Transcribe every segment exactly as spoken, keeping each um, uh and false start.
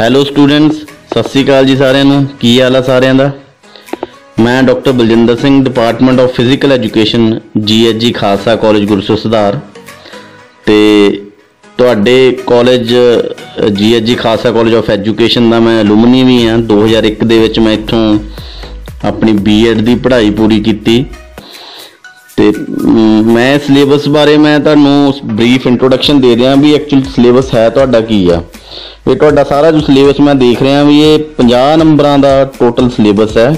Hello students, ਸਤਿ ਸ਼੍ਰੀ ਅਕਾਲ ਜੀ ਸਾਰਿਆਂ ਨੂੰ। ਕੀ ਹਾਲ ਆ ਸਾਰਿਆਂ ਦਾ? ਮੈਂ doctor Baljinder Singh, department of physical education, G H G Khalsa college Gursar ਸੁਧਾਰ। ਤੇ ਤੁਹਾਡੇ college G H G Khalsa college of education ਦਾ ਮੈਂ ਅਲੂਮਨੀ ਵੀ ਹਾਂ। ਦੋ ਹਜ਼ਾਰ ਇੱਕ ਦੇ ਵਿੱਚ ਮੈਂ ਇੱਥੋਂ ਆਪਣੀ ਬੀ ਐਡ ਦੀ ਪੜ੍ਹਾਈ ਪੂਰੀ ਕੀਤੀ। ਤੇ ਮੈਂ ਸਿਲੇਬਸ ਬਾਰੇ ਮੈਂ ਤੁਹਾਨੂੰ ਬਰੀਫ ਇੰਟਰੋਡਕਸ਼ਨ ਦੇ ਰਿਹਾ ਵੀ ਐਕਚੁਅਲ ਸਿਲੇਬਸ ਹੈ ਤੁਹਾਡਾ ਕੀ ਆ। ਇਹ ਤੁਹਾਡਾ ਸਾਰਾ ਜੋ ਸਿਲੇਬਸ ਮੈਂ ਦੇਖ ਰਿਹਾ ਵੀ ਇਹ ਪੰਜਾਹ ਨੰਬਰਾਂ ਦਾ ਟੋਟਲ ਸਿਲੇਬਸ ਹੈ।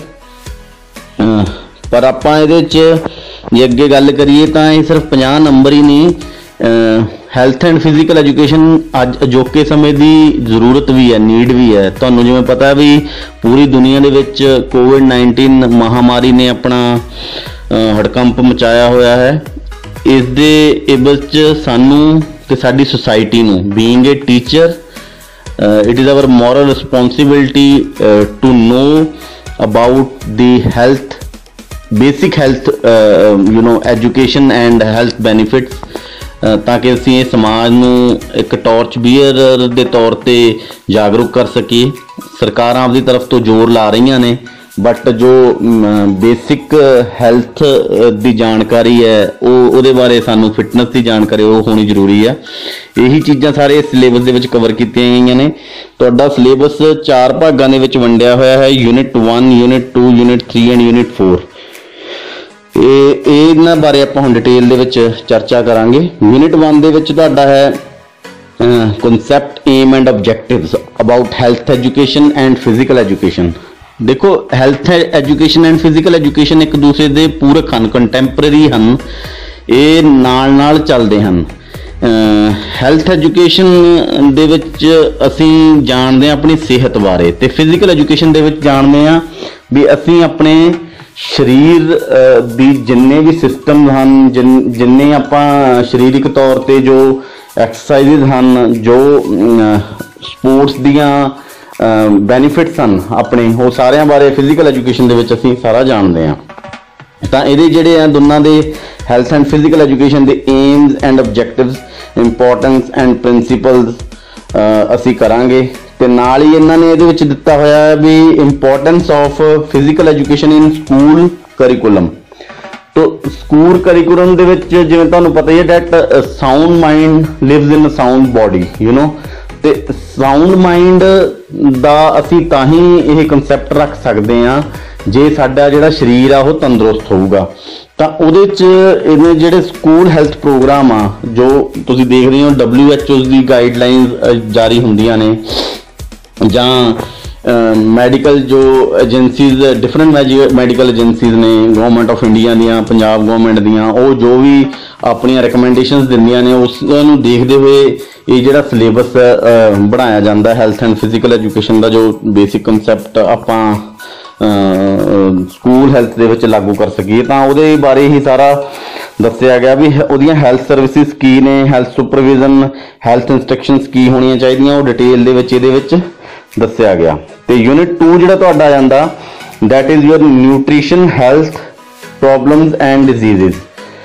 ਪਰ ਆਪਾਂ ਇਹਦੇ 'ਚ ਜੇ ਅੱਗੇ ਗੱਲ ਕਰੀਏ ਤਾਂ ਇਹ ਸਿਰਫ ਪੰਜਾਹ ਨੰਬਰ ਹੀ ਨਹੀਂ, ਹੈਲਥ ਐਂਡ ਫਿਜ਼ੀਕਲ ਐਜੂਕੇਸ਼ਨ ਅੱਜ ਅਜੋਕੇ ਸਮੇਂ ਦੀ ਜ਼ਰੂਰਤ ਵੀ ਹੈ, ਨੀਡ ਵੀ ਹੈ। ਤੁਹਾਨੂੰ ਜਿਵੇਂ ਪਤਾ ਵੀ ਪੂਰੀ ਦੁਨੀਆ ਦੇ ਵਿੱਚ ਕੋਵਿਡ ਨਾਈਨਟੀਨ ਮਹਾਮਾਰੀ ਨੇ ਆਪਣਾ ਹੜਕੰਪ ਮਚਾਇਆ ਹੋਇਆ ਹੈ। ਇਸ ਦੇ ਇਬਲ 'ਚ ਸਾਨੂੰ ਤੇ ਸਾਡੀ ਸੁਸਾਇਟੀ ਨੂੰ being a teacher it is our moral responsibility uh, to know about the health, basic health uh, you know education and health benefits, uh, ਤਾਂ ਕਿ ਅਸੀਂ ਇਹ ਸਮਾਜ ਨੂੰ ਇੱਕ ਟਾਰਚ ਬੀਅਰਰ ਦੇ ਤੌਰ ਤੇ ਜਾਗਰੂਕ ਕਰ ਸਕੀਏ। ਸਰਕਾਰਾਂ ਆਪਦੀ ਤਰਫ ਤੋਂ ਜ਼ੋਰ ਲਾ ਰਹੀਆਂ ਨੇ, ਬਟ ਜੋ ਬੇਸਿਕ ਹੈਲਥ ਦੀ ਜਾਣਕਾਰੀ ਹੈ ਉਹ ਉਹਦੇ ਬਾਰੇ ਸਾਨੂੰ ਫਿਟਨੈਸ ਦੀ ਜਾਣਕਾਰੀ ਉਹ ਹੋਣੀ ਜ਼ਰੂਰੀ ਹੈ। ਇਹੀ ਚੀਜ਼ਾਂ ਸਾਰੇ ਸਿਲੇਬਸ ਦੇ ਵਿੱਚ ਕਵਰ ਕੀਤੀਆਂ ਗਈਆਂ ਨੇ। ਤੁਹਾਡਾ ਸਿਲੇਬਸ ਚਾਰ ਭਾਗਾਂ ਦੇ ਵਿੱਚ ਵੰਡਿਆ ਹੋਇਆ ਹੈ, unit one, unit two, unit three and unit four. ਇਹ ਇਹਨਾਂ ਬਾਰੇ ਆਪਾਂ ਹੁਣ ਡਿਟੇਲ ਦੇ ਵਿੱਚ ਚਰਚਾ ਕਰਾਂਗੇ। ਯੂਨਿਟ ਵਨ ਦੇ ਵਿੱਚ ਤੁਹਾਡਾ ਹੈ concept, aim and objectives about health education and physical education. ਦੇਖੋ, health education and physical education ਇੱਕ ਦੂਸਰੇ ਦੇ ਪੂਰਕ ਹਨ, ਕੰਟੈਂਪਰੇਰੀ ਹਨ, ਇਹ ਨਾਲ ਨਾਲ ਚੱਲਦੇ ਹਨ। ਹੈਲਥ ਐਜੂਕੇਸ਼ਨ ਦੇ ਵਿੱਚ ਅਸੀਂ ਜਾਣਦੇ ਹਾਂ ਆਪਣੀ ਸਿਹਤ ਬਾਰੇ, ਤੇ ਫਿਜ਼ੀਕਲ ਐਜੂਕੇਸ਼ਨ ਦੇ ਵਿੱਚ ਜਾਣਦੇ ਹਾਂ ਵੀ ਅਸੀਂ ਆਪਣੇ ਸਰੀਰ ਦੀ ਜਿੰਨੇ ਵੀ ਸਿਸਟਮ ਹਨ, ਜਿਨ ਜਿੰਨੇ ਆਪਾਂ ਸਰੀਰਕ ਤੌਰ ਤੇ ਜੋ ਐਕਸਰਸਾਈਜ਼ ਹਨ, ਜੋ ਸਪੋਰਟਸ ਦੀਆਂ ਬੈਨੀਫਿਟਸ ਹਨ ਆਪਣੇ, ਉਹ ਸਾਰਿਆਂ ਬਾਰੇ ਫਿਜ਼ੀਕਲ ਐਜੂਕੇਸ਼ਨ ਦੇ ਵਿੱਚ ਅਸੀਂ ਸਾਰਾ ਜਾਣਦੇ ਹਾਂ। ਤਾਂ ਇਹਦੇ ਜਿਹੜੇ ਆ ਦੋਨਾਂ ਦੇ ਹੈਲਥ ਐਂਡ ਫਿਜ਼ੀਕਲ ਐਜੂਕੇਸ਼ਨ ਦੇ aims and objectives, importance and principles ਅਸੀਂ ਕਰਾਂਗੇ। ਤੇ ਨਾਲ ਹੀ ਇਹਨਾਂ ਨੇ ਇਹਦੇ ਵਿੱਚ ਦਿੱਤਾ ਹੋਇਆ ਹੈ ਵੀ importance of physical education in school curriculum. ਤੋ ਸਕੂਲ ਕਰਿਕੂਲਮ ਦੇ ਵਿੱਚ ਜਿਵੇਂ ਤੁਹਾਨੂੰ ਪਤਾ ਹੀ ਹੈ that sound mind lives in a sound body, you know. ਤੇ ਸਾਊਂਡ ਮਾਈਂਡ ਦਾ ਅਸੀਂ ਤਾਂ ਹੀ ਇਹ ਕਨਸੈਪਟ ਰੱਖ ਸਕਦੇ ਹਾਂ ਜੇ ਸਾਡਾ ਜਿਹੜਾ ਸਰੀਰ ਆ ਉਹ ਤੰਦਰੁਸਤ ਹੋਊਗਾ। ਤਾਂ ਉਹਦੇ 'ਚ ਇਹਦੇ ਜਿਹੜੇ ਸਕੂਲ ਹੈਲਥ ਪ੍ਰੋਗਰਾਮ ਆ, ਜੋ ਤੁਸੀਂ ਦੇਖ ਰਹੇ ਹੋ ਡਬਲਿਊ ਐਚ ਓ ਦੀ ਗਾਈਡਲਾਈਨਸ ਜਾਰੀ ਹੁੰਦੀਆਂ ਨੇ, ਜਾਂ ਮੈਡੀਕਲ ਜੋ ਏਜੰਸੀਜ਼, ਡਿਫਰੈਂਟ ਮੈਡੀਕਲ ਏਜੰਸੀਜ਼ ਨੇ ਗਵਰਨਮੈਂਟ ਆਫ ਇੰਡੀਆ ਦੀਆਂ, ਪੰਜਾਬ ਗਵਰਨਮੈਂਟ ਦੀਆਂ, ਉਹ ਜੋ ਵੀ ਆਪਣੀਆਂ ਰਿਕਮੈਂਡੇਸ਼ਨਸ ਦਿੰਦੀਆਂ ਨੇ ਉਸ ਨੂੰ ਦੇਖਦੇ ਹੋਏ ਇਹ ਜਿਹੜਾ ਸਿਲੇਬਸ ਬਣਾਇਆ ਜਾਂਦਾ ਹੈਲਥ ਐਂਡ ਫਿਜ਼ੀਕਲ ਐਜੂਕੇਸ਼ਨ ਦਾ, ਜੋ ਬੇਸਿਕ ਕੰਸੈਪਟ ਆਪਾਂ ਸਕੂਲ ਹੈਲਥ ਦੇ ਵਿੱਚ ਲਾਗੂ ਕਰ ਸਕੀਏ। ਤਾਂ ਉਹਦੇ ਬਾਰੇ ਹੀ ਸਾਰਾ ਦੱਸਿਆ ਗਿਆ ਵੀ ਉਹਦੀਆਂ ਹੈਲਥ ਸਰਵਿਸਿਜ਼ ਕੀ ਨੇ, ਹੈਲਥ ਸੁਪਰਵਿਜ਼ਨ, ਹੈਲਥ ਇੰਸਟਰਕਸ਼ਨਸ ਕੀ ਹੋਣੀਆਂ ਚਾਹੀਦੀਆਂ, ਉਹ ਡਿਟੇਲ ਦੇ ਵਿੱਚ ਇਹਦੇ ਵਿੱਚ ਦੱਸਿਆ ਗਿਆ। ਤੇ ਯੂਨਿਟ ਟੂ ਜਿਹੜਾ ਤੁਹਾਡਾ ਆ ਜਾਂਦਾ, that is your nutrition, health problems and diseases.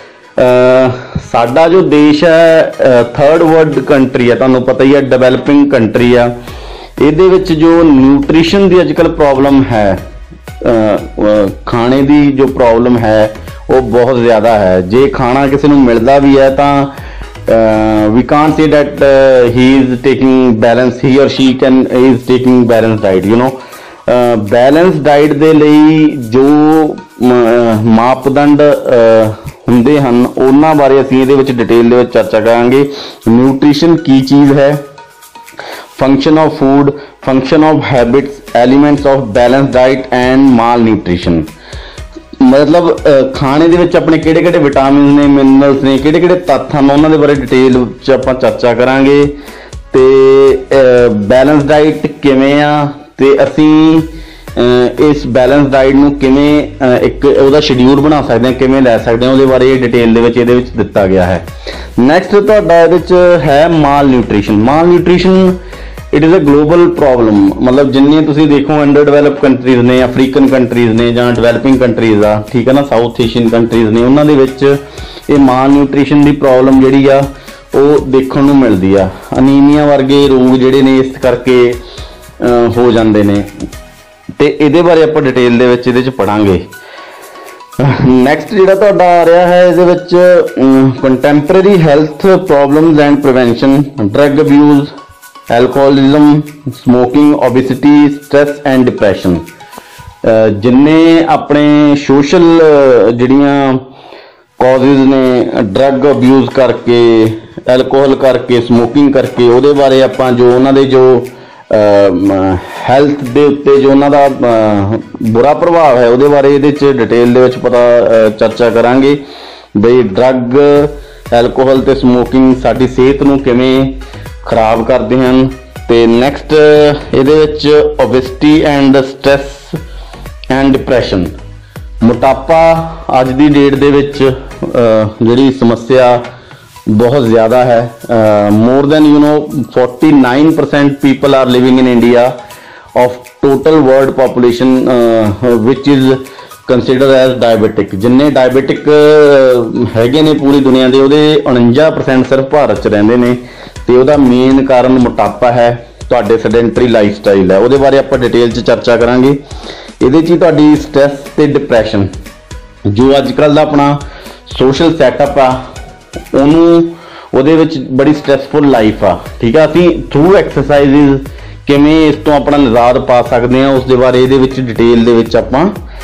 ਸਾਡਾ ਜੋ ਦੇਸ਼ ਹੈ ਥਰਡ ਵਰਲਡ ਕੰਟਰੀ ਹੈ, ਤੁਹਾਨੂੰ ਪਤਾ ਹੀ ਹੈ, ਡਿਵੈਲਪਿੰਗ ਕੰਟਰੀ ਆ। ਇਹਦੇ ਵਿੱਚ ਜੋ ਨਿਊਟ੍ਰੀਸ਼ਨ ਦੀ ਅੱਜ ਕੱਲ੍ਹ ਪ੍ਰੋਬਲਮ ਹੈ, ਖਾਣੇ ਦੀ ਜੋ ਪ੍ਰੋਬਲਮ ਹੈ ਉਹ ਬਹੁਤ ਜ਼ਿਆਦਾ ਹੈ। ਜੇ ਖਾਣਾ ਕਿਸੇ ਨੂੰ ਮਿਲਦਾ ਵੀ ਹੈ ਤਾਂ we can't say that uh, he is taking balance, he or she can is taking balanced diet, you know. Balance diet ਦੇ ਲਈ ਜੋ ਮਾਪਦੰਡ ਹੁੰਦੇ ਹਨ ਉਹਨਾਂ ਬਾਰੇ ਅਸੀਂ ਇਹਦੇ ਵਿੱਚ ਡਿਟੇਲ ਦੇ ਵਿੱਚ ਚਰਚਾ ਕਰਾਂਗੇ। ਨਿਊਟ੍ਰੀਸ਼ਨ ਕੀ ਚੀਜ਼ ਹੈ, function of food, function of habits, elements of balance diet and malnutrition. ਮਤਲਬ ਖਾਣੇ ਦੇ ਵਿੱਚ ਆਪਣੇ ਕਿਹੜੇ ਕਿਹੜੇ ਵਿਟਾਮਿਨ ਨੇ, ਮਿਨਰਲਸ ਨੇ, ਕਿਹੜੇ ਕਿਹੜੇ ਤੱਤ ਹਨ, ਉਹਨਾਂ ਦੇ ਬਾਰੇ ਡਿਟੇਲ 'ਚ ਆਪਾਂ ਚਰਚਾ ਕਰਾਂਗੇ। ਤੇ ਬੈਲੈਂਸ ਡਾਈਟ ਕਿਵੇਂ ਆ, ਤੇ ਅਸੀਂ ਇਸ ਬੈਲੈਂਸ ਡਾਈਟ ਨੂੰ ਕਿਵੇਂ ਇੱਕ ਉਹਦਾ ਸ਼ਡਿਊਲ ਬਣਾ ਸਕਦੇ ਹਾਂ, ਕਿਵੇਂ ਲੈ ਸਕਦੇ ਹਾਂ, ਉਹਦੇ ਬਾਰੇ ਡਿਟੇਲ ਦੇ ਵਿੱਚ ਇਹਦੇ ਵਿੱਚ ਦਿੱਤਾ ਗਿਆ ਹੈ। ਨੈਕਸਟ ਤੁਹਾਡਾ ਇਹਦੇ 'ਚ ਹੈ malnutrition. Malnutrition it is a global problem. ਮਤਲਬ ਜਿੰਨੇ ਤੁਸੀਂ ਦੇਖੋ ਅੰਡਰ ਡਿਵੈਲਪ ਕੰਟਰੀਜ਼ ਨੇ, ਅਫਰੀਕਨ ਕੰਟਰੀਜ਼ ਨੇ, ਜਾਂ ਡਿਵੈਲਪਿੰਗ ਕੰਟਰੀਜ਼ ਆ, ਠੀਕ ਹੈ ਨਾ, ਸਾਊਥ ਏਸ਼ੀਅਨ ਕੰਟਰੀਜ਼ ਨੇ, ਉਹਨਾਂ ਦੇ ਵਿੱਚ ਇਹ ਮਾਲ ਨਿਊਟ੍ਰੀਸ਼ਨ ਦੀ ਪ੍ਰੋਬਲਮ ਜਿਹੜੀ ਆ ਉਹ ਦੇਖਣ ਨੂੰ ਮਿਲਦੀ ਆ। ਅਨੀਮੀਆ ਵਰਗੇ ਰੋਗ ਜਿਹੜੇ ਨੇ ਇਸ ਕਰਕੇ हो जाते हैं। तो ये बारे आप डिटेल दे पढ़ांगे। नैक्सट जो आ रहा है ये contemporary health problems and prevention, drug abuse, alcoholism, smoking, obesity, stress and depression. जिन्ने अपने सोशल जड़ियाँ कॉजेज ने ड्रग अब्यूज़ करके, एल्कोहल करके, स्मोकिंग करके, वो बारे आप जो उन्होंने जो हैल्थ के उत्ते जो उन्होंने बुरा प्रभाव है वो बारे ये डिटेल दे पता चर्चा करांगे बई ड्रग, एल्कोहल ते स्मोकिंग साडी सेहत नूं किवें खराब करते हैं। तो नैक्सट ये obesity and stress and depression, मोटापा अज की डेट दे विच जिहड़ी समस्या बहुत ज़्यादा है। More than you know forty nine percent people are living in India of total world population which is consider as diabetic. जिन्ने डायबिटिक हैगे ने पूरी दुनिया के वो उनंजा परसेंट सिर्फ भारत च रहिंदे ने। तो वह मेन कारण मोटापा है, तुहाडे सैडेंटरी लाइफ स्टाइल है, वो बारे आप डिटेल च चर्चा करांगे। ये तुहाडी स्ट्रैस ते डिप्रैशन जो अजकल का अपना सोशल सैटअप आ उन्होंने बड़ी स्ट्रैसफुल लाइफ आ, ठीक है। असी थ्रू एक्सरसाइज किमें इस तो अपना निजात पा सकते हैं उस बारे ये डिटेल दे आपां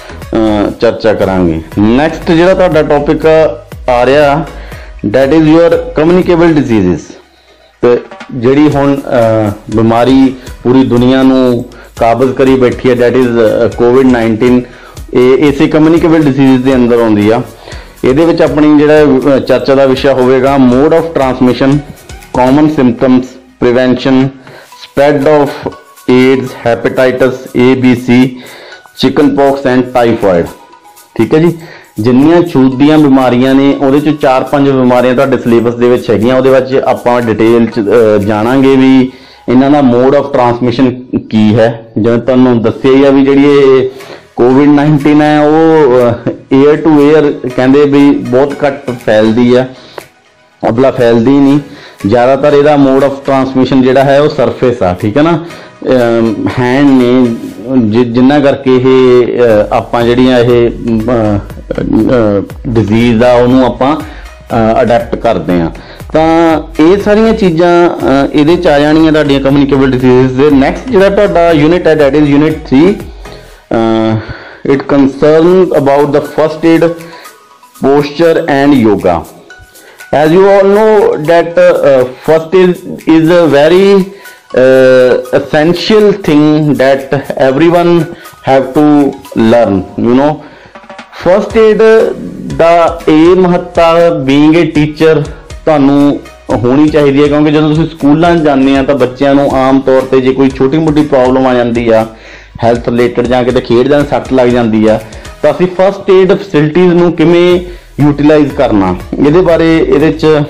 चर्चा करांगे। नैक्सट जो टॉपिक आ रहा that is your communicable disease. तो जिहड़ी हुण बीमारी पूरी दुनिया नूं काबज़ करी बैठी है डैट इज़ कोविड नाइनटीन, इसे कम्युनिकेबल डिजीज़ के अंदर आउंदी आ। ਇਹਦੇ ਵਿੱਚ ਆਪਣੀ ਜਿਹੜਾ ਚਰਚਾ ਦਾ ਵਿਸ਼ਾ ਹੋਵੇਗਾ mode of transmission, common symptoms, prevention, spread of AIDS, hepatitis A B C, chicken pox and typhoid. ਠੀਕ ਹੈ ਜੀ, ਜਿੰਨੀਆਂ ਛੂਤ ਦੀਆਂ ਬਿਮਾਰੀਆਂ ਨੇ ਉਹਦੇ ਚ ਚਾਰ ਪੰਜ ਬਿਮਾਰੀਆਂ ਤੁਹਾਡੇ ਸਿਲੇਬਸ ਦੇ ਵਿੱਚ ਹੈਗੀਆਂ, ਉਹਦੇ ਵਿੱਚ ਆਪਾਂ ਡਿਟੇਲ ਚ ਜਾਣਾਂਗੇ ਵੀ ਇਹਨਾਂ ਦਾ ਮੋਡ ਆਫ ਟਰਾਂਸਮਿਸ਼ਨ ਕੀ ਹੈ। ਜਿਵੇਂ ਤੁਹਾਨੂੰ ਦੱਸਿਆ ਹੀ ਆ ਵੀ ਜਿਹੜੀ ਇਹ कोविड नाइनटीन है वो एयर टू एयर कहते भी बहुत घट फैलती है, अबला फैलती नहीं, ज़्यादातर यदा मोड ऑफ ट्रांसमिशन जोड़ा है वो सरफेस आ, ठीक है ना, हैंड ने जिन्ना करके ये आप जड़ियाँ ये डिजीज़ आ उन्होंने आप अडैप्ट करते हैं। तो ये सारिया चीज़ा ये आ जानिया तुहाडियां कम्युनिकेबल डिजीज़। नैक्सट जो यूनिट है that is unit three. Uh, it concerns about the first aid, posture and yoga. As you all know that uh, first aid is a very uh, essential thing that everyone have to learn, you know. First aid da ਇਹ ਮਹੱਤਤਾ being a teacher ਤੁਹਾਨੂੰ ਹੋਣੀ ਚਾਹੀਦੀ ਹੈ, ਕਿਉਂਕਿ ਜਦੋਂ ਤੁਸੀਂ ਸਕੂਲਾਂ 'ਚ ਜਾਂਦੇ ਆ ਤਾਂ ਬੱਚਿਆਂ ਨੂੰ ਆਮ ਤੌਰ ਤੇ ਜੇ ਕੋਈ ਛੋਟੀ ਮੋਟੀ ਪ੍ਰੋਬਲਮ ਆ ਜਾਂਦੀ ਆ ਹੈਲਥ ਰਿਲੇਟਡ ਜਾਂ ਕਿਤੇ ਖੇਡਦਿਆਂ ਸੱਟ ਲੱਗ ਜਾਂਦੀ ਆ ਤਾਂ ਅਸੀਂ ਫਸਟ ਏਡ ਫੈਸਿਲਿਟੀਜ਼ ਨੂੰ ਕਿਵੇਂ ਯੂਟਿਲਾਈਜ਼ ਕਰਨਾ ਇਹਦੇ ਬਾਰੇ ਇਹਦੇ 'ਚ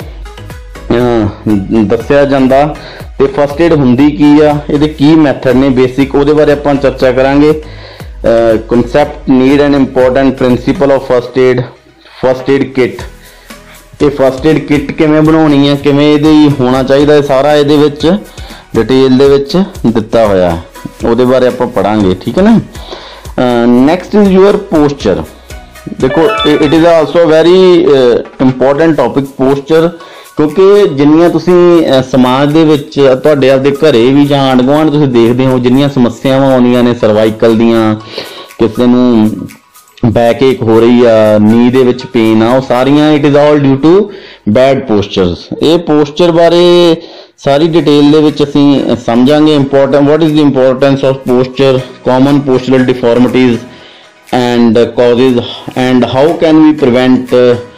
ਦੱਸਿਆ ਜਾਂਦਾ। ਤੇ ਫਸਟ ਏਡ ਹੁੰਦੀ ਕੀ ਆ, ਇਹਦੇ ਕੀ ਮੈਥਡ ਨੇ ਬੇਸਿਕ, ਉਹਦੇ ਬਾਰੇ ਆਪਾਂ ਚਰਚਾ ਕਰਾਂਗੇ। Concept, need and important principle of first aid, first aid kit, ਇਹ ਫਸਟ ਏਡ ਕਿੱਟ ਕਿਵੇਂ ਬਣਾਉਣੀ ਹੈ, ਕਿਵੇਂ ਇਹਦੇ ਹੋਣਾ ਚਾਹੀਦਾ, ਸਾਰਾ ਇਹਦੇ ਵਿੱਚ डिटेल दे विच दिता होया, ਉਹਦੇ बारे आप पढ़ांगे, ठीक है ना। Next is your posture. देखो it is also very important topic posture, क्योंकि जिन्नियां तुसीं समाज दे विच तुहाडे आपदे घरे भी जां आंढ गुआंढ तुसीं देखदे हो जिन्नियां समस्यावां आउंदियां ने सर्वाइकल दियां, किसी नूं बैकएक हो रही आ, नी दे विच पेन आ, वो सारियां it is all due to bad postures. ये पोस्चर बारे सारी डिटेल दे विच असीं समझांगे। Important what is the importance of posture, common postural deformities and causes and how can we prevent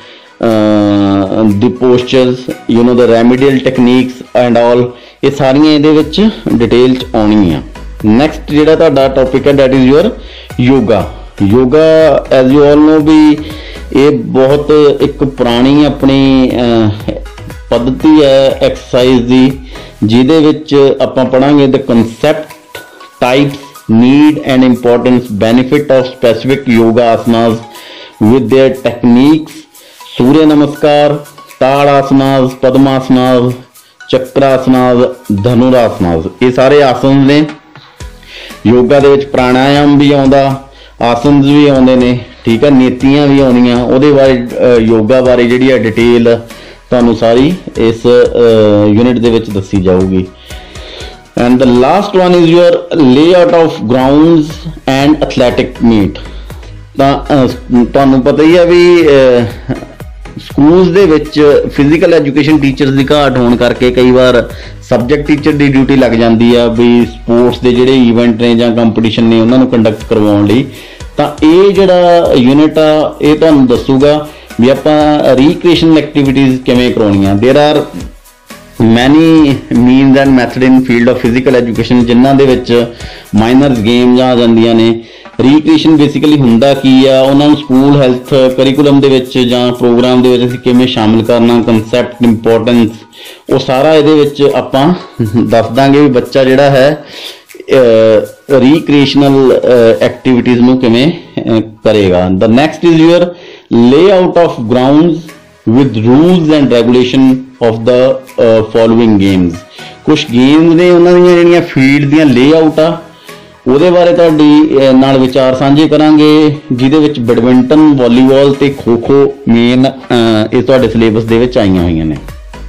the postures, you know the remedial techniques and all, ये सारियां इहदे विच डिटेल च आउणियां। नैक्सट जिहड़ा तुहाडा टॉपिक है that is your yoga. Yoga as you all know भी ये बहुत एक पुरानी अपनी पद्धति है एक्सरसाइज की, जिहदे विच आपां पढ़ांगे the concept, types, need and importance, benefit of specific yoga आसनास with their techniques, surya namaskar, ताड़ासनास, पद्मासनास, चक्रासनास, धनुरासनास, ये सारे आसन ने योगा दे विच प्राणायाम भी आउंदा, आसन भी आउंदे ने, ठीक है, नीतियां भी आउंदियां। उहदे बारे योगा बारे जिहड़ी है डिटेल तुहानूं सारी इस यूनिट दे विच दस्सी जाऊगी। And the last one is your layout of grounds and athletic meet. तुहानूं पता ही है भी ਸਕੂਲਸ ਦੇ ਵਿੱਚ ਫਿਜ਼ੀਕਲ ਐਜੂਕੇਸ਼ਨ ਟੀਚਰਸ ਦੀ ਘਾਟ ਹੋਣ ਕਰਕੇ ਕਈ ਵਾਰ ਸਬਜੈਕਟ ਟੀਚਰ ਦੀ ਡਿਊਟੀ ਲੱਗ ਜਾਂਦੀ ਆ ਵੀ ਸਪੋਰਟਸ ਦੇ ਜਿਹੜੇ ਇਵੈਂਟ ਨੇ ਜਾਂ ਕੰਪੀਟੀਸ਼ਨ ਨੇ ਉਹਨਾਂ ਨੂੰ ਕੰਡਕਟ ਕਰਵਾਉਣ ਲਈ। ਤਾਂ ਇਹ ਜਿਹੜਾ ਯੂਨਿਟ ਆ ਇਹ ਤੁਹਾਨੂੰ ਦੱਸੂਗਾ ਵੀ ਆਪਾਂ ਰੀਕ੍ਰੀਏਸ਼ਨਲ ਐਕਟੀਵਿਟੀਜ਼ ਕਿਵੇਂ ਕਰਾਉਣੀਆਂ। There are many means and method in field of physical education ਜਿਨ੍ਹਾਂ ਦੇ ਵਿੱਚ ਮਾਈਨਰਸ ਗੇਮਸ ਆ ਜਾਂਦੀਆਂ ਨੇ। ਰੀਕ੍ਰੀਏਸ਼ਨ ਬੇਸਿਕਲੀ ਹੁੰਦਾ ਕੀ ਆ, ਉਹਨਾਂ ਨੂੰ ਸਕੂਲ ਹੈਲਥ ਕਰਿਕੂਲਮ ਦੇ ਵਿੱਚ ਜਾਂ ਪ੍ਰੋਗਰਾਮ ਦੇ ਵਿੱਚ ਅਸੀਂ ਕਿਵੇਂ ਸ਼ਾਮਿਲ ਕਰਨਾ, ਕੰਸੈਪਟ, ਇੰਪੋਰਟੈਂਸ, ਉਹ ਸਾਰਾ ਇਹਦੇ ਵਿੱਚ ਆਪਾਂ ਦੱਸ ਦਾਂਗੇ ਵੀ ਬੱਚਾ ਜਿਹੜਾ ਹੈ ਰੀਕ੍ਰੀਏਸ਼ਨਲ ਐਕਟੀਵਿਟੀਜ਼ ਨੂੰ ਕਿਵੇਂ ਕਰੇਗਾ। The next is your layout of grounds with rules and regulation of the uh, following games। ਕੁਝ ਗੇਮਸ ਨੇ ਉਹਨਾਂ ਦੀਆਂ ਜਿਹੜੀਆਂ ਫੀਲਡ ਦੀਆਂ ਲੇਆਊਟ ਆ ਉਹਦੇ ਬਾਰੇ ਤੁਹਾਡੀ ਨਾਲ ਵਿਚਾਰ ਸਾਂਝੇ ਕਰਾਂਗੇ, ਜਿਹਦੇ ਵਿੱਚ ਬੈਡਮਿੰਟਨ, ਵਾਲੀਬਾਲ ਤੇ ਖੋ ਖੋ ਮੇਨ ਇਹ ਤੁਹਾਡੇ ਸਿਲੇਬਸ ਦੇ ਵਿੱਚ ਆਈਆਂ ਹੋਈਆਂ ਨੇ।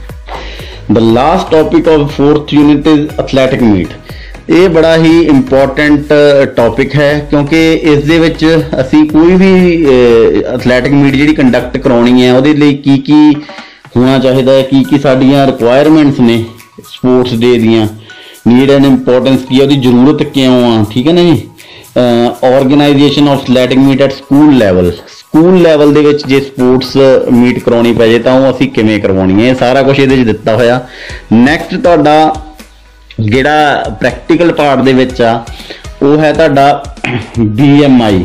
The last topic of fourth unit is athletic meet. ਇਹ ਬੜਾ ਹੀ ਇੰਪੋਰਟੈਂਟ ਟੌਪਿਕ ਹੈ ਕਿਉਂਕਿ ਇਸ ਦੇ ਵਿੱਚ ਅਸੀਂ ਕੋਈ ਵੀ ਐਥਲੈਟਿਕ ਮੀਟ ਜਿਹੜੀ ਕੰਡਕਟ ਕਰਾਉਣੀ ਹੈ ਉਹਦੇ ਲਈ ਕੀ ਕੀ ਹੋਣਾ ਚਾਹੀਦਾ ਹੈ, ਕੀ ਕੀ ਸਾਡੀਆਂ ਰਿਕੁਆਇਰਮੈਂਟਸ ਨੇ ਸਪੋਰਟਸ ਡੇ ਦੀਆਂ, ਨੀਡ ਐਂਡ ਇੰਪੋਰਟੈਂਸ ਕੀ ਹੈ, ਉਹਦੀ ਜ਼ਰੂਰਤ ਕਿਉਂ ਆ, ਠੀਕ ਹੈ ਨਾ ਜੀ। Organization of athletic meet at school level, school level ਦੇ ਵਿੱਚ ਜੇ ਸਪੋਰਟਸ ਮੀਟ ਕਰਾਉਣੀ ਪੈ ਜੇ ਤਾਂ ਉਹ ਅਸੀਂ ਕਿਵੇਂ ਕਰਵਾਉਣੀ ਹੈ, ਇਹ ਸਾਰਾ ਕੁਝ ਇਹਦੇ 'ਚ ਦਿੱਤਾ ਹੋਇਆ। ਨੈਕਸਟ ਤੁਹਾਡਾ ਜਿਹੜਾ ਪ੍ਰੈਕਟੀਕਲ ਪਾਰਟ ਦੇ ਵਿੱਚ ਆ ਉਹ ਹੈ ਤੁਹਾਡਾ B M I,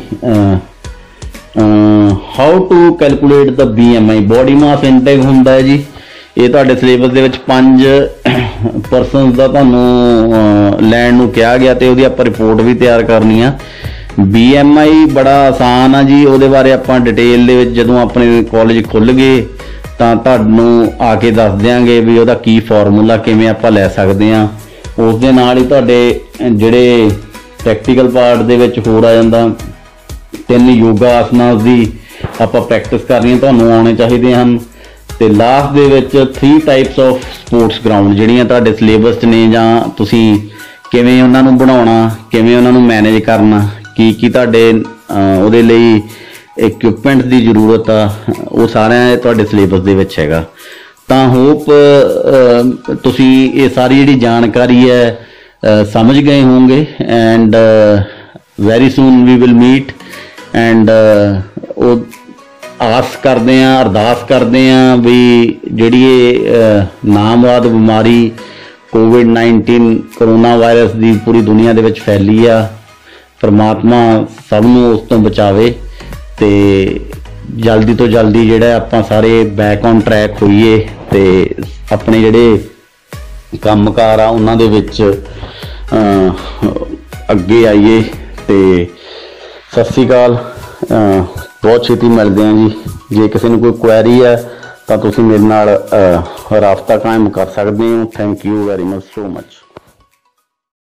how to calculate ਦਾ B M I, body mass index ਹੁੰਦਾ ਹੈ ਜੀ। ਇਹ ਤੁਹਾਡੇ ਸਿਲੇਬਸ ਦੇ ਵਿੱਚ ਪੰਜ ਪਰਸਨਸ ਦਾ ਤੁਹਾਨੂੰ ਲੈਣ ਨੂੰ ਕਿਹਾ ਗਿਆ ਤੇ ਉਹਦੀ ਆਪਾਂ ਰਿਪੋਰਟ ਵੀ ਤਿਆਰ ਕਰਨੀ ਆ। ਬੀ ਐਮ ਆਈ ਬੜਾ ਆਸਾਨ ਆ ਜੀ, ਉਹਦੇ ਬਾਰੇ ਆਪਾਂ ਡਿਟੇਲ ਦੇ ਵਿੱਚ ਜਦੋਂ ਆਪਣੇ ਕਾਲਜ ਖੁੱਲ੍ਹ ਗਏ ਤਾਂ ਤੁਹਾਨੂੰ ਆ ਕੇ ਦੱਸ ਦਿਆਂਗੇ ਵੀ ਉਹਦਾ ਕੀ ਫਾਰਮੂਲਾ, ਕਿਵੇਂ ਆਪਾਂ ਲੈ ਸਕਦੇ ਹਾਂ। ਉਸ ਦੇ ਨਾਲ ਹੀ ਤੁਹਾਡੇ ਜਿਹੜੇ ਪ੍ਰੈਕਟੀਕਲ ਪਾਰਟ ਦੇ ਵਿੱਚ ਹੋਰ ਆ ਜਾਂਦਾ ਤਿੰਨ ਯੋਗਾ ਆਸਨਾਂ ਦੀ ਆਪਾਂ ਪ੍ਰੈਕਟਿਸ ਕਰਨੀ ਤੁਹਾਨੂੰ ਆਉਣੇ ਚਾਹੀਦੇ ਹਨ। ਤੇ ਲਾਸਟ ਦੇ ਵਿੱਚ three types of sports ground ਜਿਹੜੀਆਂ ਤੁਹਾਡੇ ਸਿਲੇਬਸ 'ਚ ਨੇ ਜਾਂ ਤੁਸੀਂ ਕਿਵੇਂ ਉਹਨਾਂ ਨੂੰ ਬਣਾਉਣਾ, ਕਿਵੇਂ ਉਹਨਾਂ ਨੂੰ ਮੈਨੇਜ ਕਰਨਾ, ਕੀ ਕੀ ਤੁਹਾਡੇ ਉਹਦੇ ਲਈ ਇਕਵਿਪਮੈਂਟ ਦੀ ਜ਼ਰੂਰਤ ਆ, ਉਹ ਸਾਰਿਆਂ ਤੁਹਾਡੇ ਸਿਲੇਬਸ ਦੇ ਵਿੱਚ ਹੈਗਾ। ਤਾਂ ਹੋਪ ਤੁਸੀਂ ਇਹ ਸਾਰੀ ਜਿਹੜੀ ਜਾਣਕਾਰੀ ਹੈ ਸਮਝ ਗਏ ਹੋਵੋਗੇ। And very soon we will meet and ਉਹ ਆਸ ਕਰਦੇ ਹਾਂ, ਅਰਦਾਸ ਕਰਦੇ ਹਾਂ ਵੀ ਜਿਹੜੀ ਇਹ ਨਾਮਵਾਦ ਬਿਮਾਰੀ ਕੋਵਿਡ ਨਾਈਨਟੀਨ ਕਰੋਨਾ ਵਾਇਰਸ ਦੀ ਪੂਰੀ ਦੁਨੀਆ ਦੇ ਵਿੱਚ ਫੈਲੀ ਆ, ਪਰਮਾਤਮਾ ਸਭ ਨੂੰ ਉਸ ਤੋਂ ਬਚਾਵੇ ਤੇ ਜਲਦੀ ਤੋਂ ਜਲਦੀ ਜਿਹੜਾ ਆਪਾਂ ਸਾਰੇ ਬੈਕ ਔਨ ਟਰੈਕ ਹੋਈਏ ਤੇ ਆਪਣੇ ਜਿਹੜੇ ਕੰਮਕਾਰ ਆ ਉਹਨਾਂ ਦੇ ਵਿੱਚ ਅੱਗੇ ਆਈਏ। ਤੇ ਸਤਿ ਸ਼੍ਰੀ ਅਕਾਲ, ਬਹੁਤ ਛੇਤੀ ਮਿਲਦੇ ਹਾਂ ਜੀ। ਜੇ ਕਿਸੇ ਨੂੰ ਕੋਈ ਕੁਐਰੀ ਹੈ ਤਾਂ ਤੁਸੀਂ ਮੇਰੇ ਨਾਲ ਰਾਬਤਾ ਕਾਇਮ ਕਰ ਸਕਦੇ ਹੋ। Thank you very much so much.